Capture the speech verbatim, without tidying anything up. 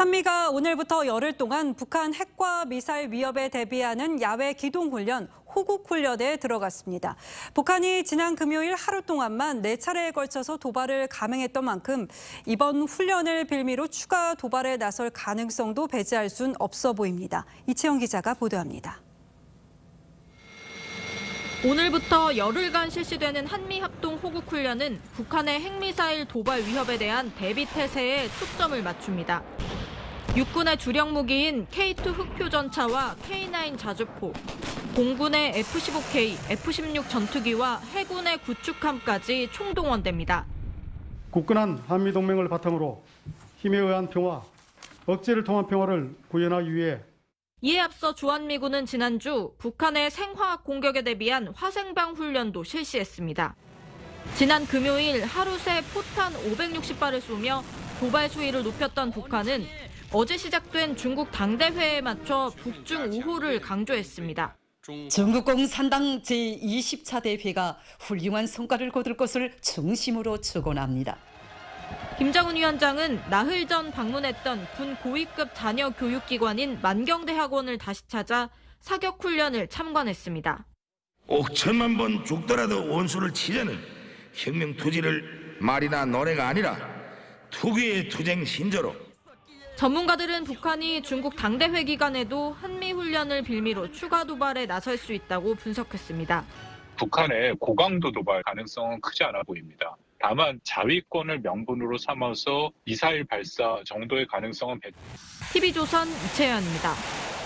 한미가 오늘부터 열흘 동안 북한 핵과 미사일 위협에 대비하는 야외 기동훈련, 호국훈련에 들어갔습니다. 북한이 지난 금요일 하루 동안만 네 차례에 걸쳐서 도발을 감행했던 만큼 이번 훈련을 빌미로 추가 도발에 나설 가능성도 배제할 순 없어 보입니다. 이채영 기자가 보도합니다. 오늘부터 열흘간 실시되는 한미합동 호국훈련은 북한의 핵미사일 도발 위협에 대한 대비 태세에 초점을 맞춥니다. 육군의 주력 무기인 케이 투 흑표전차와 케이 나인 자주포, 공군의 에프 십오 케이, 에프 십육 전투기와 해군의 구축함까지 총동원됩니다. 굳건한 한미동맹을 바탕으로 힘에 의한 평화, 억제를 통한 평화를 구현하기 위해 이에 앞서 주한미군은 지난주 북한의 생화학 공격에 대비한 화생방 훈련도 실시했습니다. 지난 금요일 하루 새 포탄 오백육십 발을 쏘며 도발 수위를 높였던 북한은 어제 시작된 중국 당대회에 맞춰 북중 우호를 강조했습니다. 중국 공산당 제이십 차 대회가 훌륭한 성과를 거둘 것을 중심으로 축원합니다. 김정은 위원장은 나흘 전 방문했던 군 고위급 자녀 교육기관인 만경대학원을 다시 찾아 사격 훈련을 참관했습니다. 옥천만 번 죽더라도 원수를 치자는 혁명 투지를 말이나 노래가 아니라 투기의 투쟁 신조로. 전문가들은 북한이 중국 당대회 기간에도 한미훈련을 빌미로 추가 도발에 나설 수 있다고 분석했습니다. 북한의 고강도 도발 가능성은 크지 않아 보입니다. 다만 자위권을 명분으로 삼아서 미사일 발사 정도의 가능성은 티비조선 이채연입니다.